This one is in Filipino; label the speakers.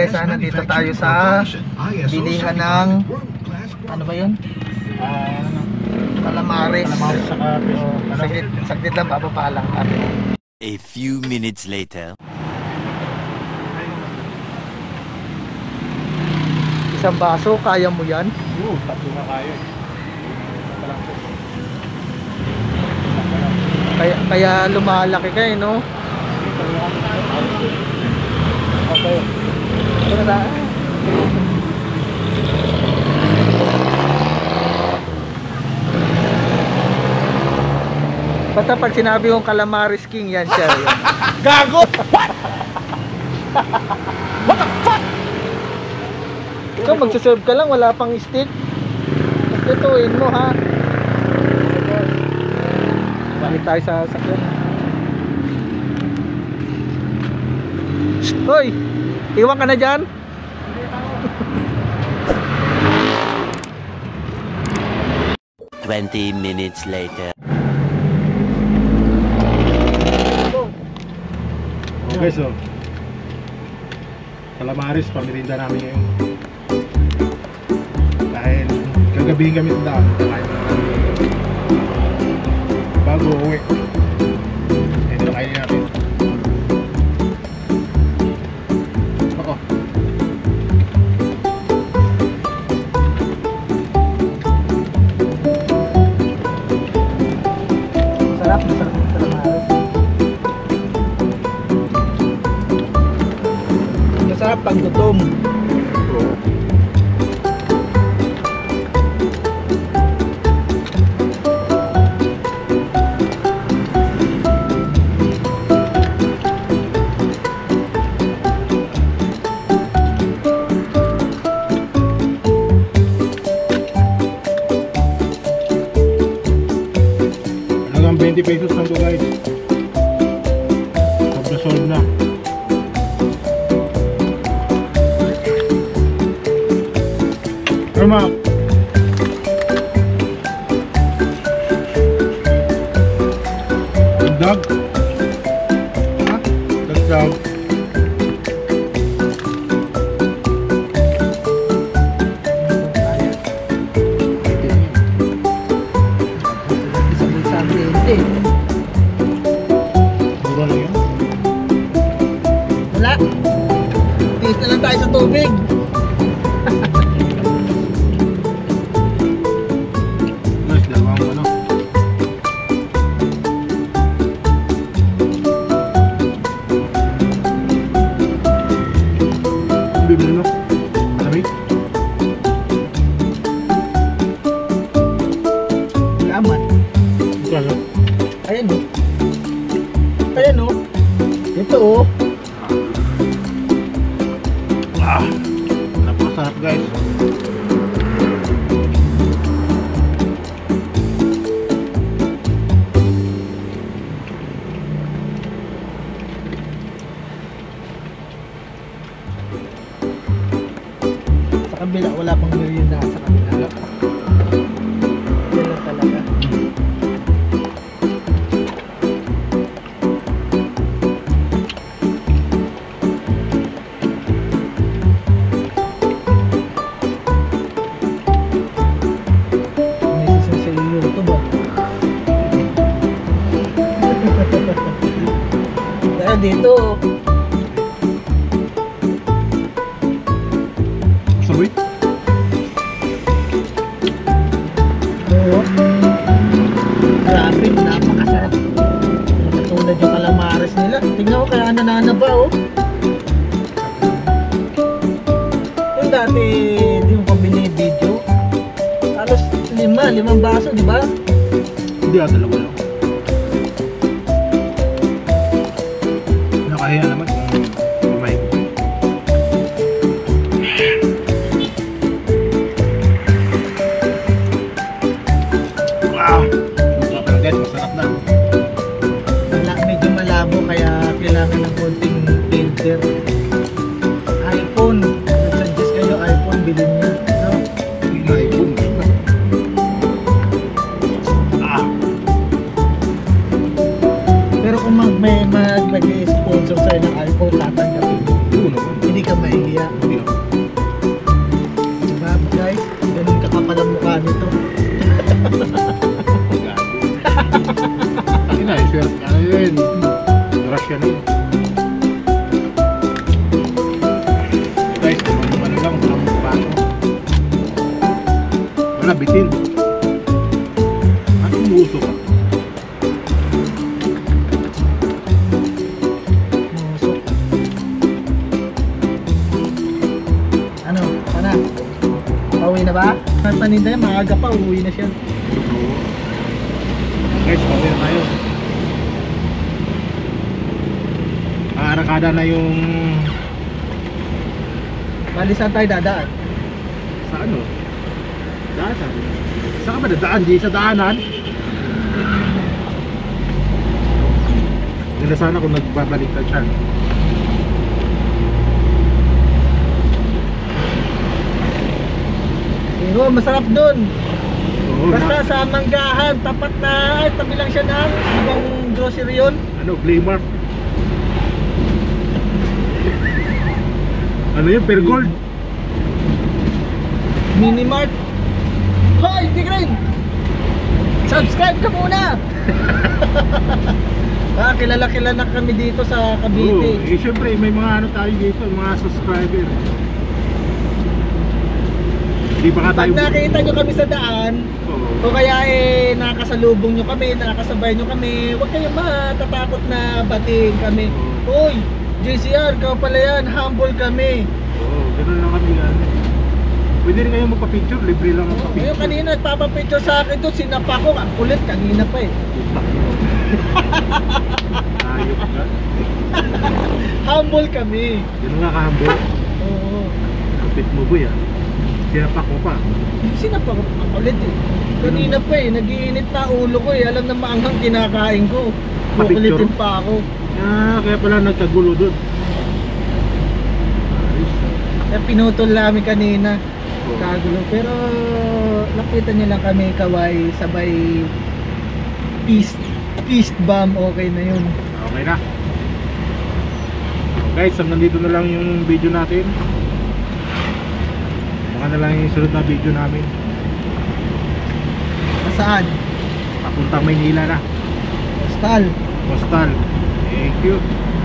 Speaker 1: guys, nandito tayo sa bilihan ng ano ba yun? Calamares. Saglit lang, papapalang kami.
Speaker 2: A few minutes later.
Speaker 1: Isang baso, kaya mo yan?
Speaker 3: Oo, tatlo na kaya.
Speaker 1: Kaya lumalaki ka no? Okay. Ito na. Basta pag sinabi kong Calamares King, yan siya.
Speaker 3: Gago! What? What the fuck?
Speaker 1: Ikaw magsaserve ka lang, wala pang stick. Ituin mo ha. Balik tayo sa sakyan. Hoy! Iwan ka na dyan.
Speaker 2: Twenty minutes later.
Speaker 3: Okay, so Calamares, pamirinda namin ngayon. Dahil kagabihin kami sa daan, bago uwi. Ito na kainin natin. Ako.
Speaker 1: Sarap ng Calamares. Masarap pag gutom.
Speaker 3: Hanggang 20 pesos lang to guys. Solve na. Come up. Dagdag. Ha? Dagdag. Mura lang yan.
Speaker 1: Wala. Tiis na lang tayo sa tubig.
Speaker 3: Guys, dalawang ano. Bibili no? Malamig?
Speaker 1: Laman.
Speaker 3: Kaya.
Speaker 1: Ayan o. Ayan o. Ito o.
Speaker 3: Ah, napakasarap guys.
Speaker 1: Sa kabila, wala pang merienda sa kabila. Yan lang talaga. May isa sa iyo ito ba? Dahil dito.
Speaker 3: Sabay?
Speaker 1: Oo. Grabe, napakasarap. Katulad yung Calamares nila. Tingnan ko kaya nananaba oh. Yung dati, di mo pa binibidyo. Halos limang baso, di ba?
Speaker 3: Hindi dalawa lang. Nakahiya naman kung may. Wow! Masarap guys, masarap na.
Speaker 1: Medyo malabo kaya kailangan ng konting filter. iPhone, nag-suggest kayo iPhone, bilhin niya. No?
Speaker 3: iPhone. Ah! akin, Russian yun. Guys, ano lang, walang bago. Wala, bitin. Ano umuuso ka?
Speaker 1: Musok. Ano? Sana? Pauwi na ba? Paninda yan, maaga pa, uuwi na siya.
Speaker 3: Oo. Guys, pauwi na tayo. Arakada na yung...
Speaker 1: Bali saan tayo dadaan?
Speaker 3: Sa ano? Daanan. Saan ka ba dadaan? Di sa daanan? Ganda sana kung nagbabalik ka dyan.
Speaker 1: Pero masarap dun.
Speaker 3: Oo,
Speaker 1: Basta sa Manggahan, tapat na, ay tabi lang siya ng ibang grocery yun.
Speaker 3: ano, Glaymar. Ano yun? Pergold?
Speaker 1: Minimart. Hoy, Tigrin! Subscribe ka muna! Kilala kami dito sa
Speaker 3: Oo,
Speaker 1: Cavite.
Speaker 3: syempre may mga ano tayo dito, mga subscriber. Hindi ba ka
Speaker 1: Pag
Speaker 3: tayo...
Speaker 1: nakita nyo kami sa daan,
Speaker 3: Oo.
Speaker 1: o kaya nakasalubong nyo kami, nakasabay nyo kami, huwag kayong matatakot na batiin kami. Uy, JCR, ikaw pala yan, humble kami.
Speaker 3: Oo, ganun lang kami yan. Pwede rin kayo magpa-picture, libre lang ang
Speaker 1: Ngayon
Speaker 3: pa-picture.
Speaker 1: kanina, nagpapapicture sa akin doon, sinapa ko, ang kulit, kanina pa eh.
Speaker 3: Ayok ka.
Speaker 1: Humble kami.
Speaker 3: Ganun nga kahambol.
Speaker 1: Oo.
Speaker 3: Kapit mo boy ah. Sinapak mo pa.
Speaker 1: Sinapa ko, ang kulit eh. Kanina pa eh, nag-iinit na ulo ko eh, alam na maanghang kinakain ko.
Speaker 3: Pa-picture?
Speaker 1: Kukulitin pa ako.
Speaker 3: Kaya pala nagkagulo doon. Ayos.
Speaker 1: Kaya pinutol namin kanina.
Speaker 3: Oo.
Speaker 1: Kagulo. Pero lapitan nyo lang kami kaway, sabay fist bomb, okay na yun.
Speaker 3: Okay na. Guys, nandito na lang yung video natin. Mga na lang yung sunod na video namin.
Speaker 1: Saan?
Speaker 3: Papunta Maynila na.
Speaker 1: Postal.
Speaker 3: Postal. Thank you.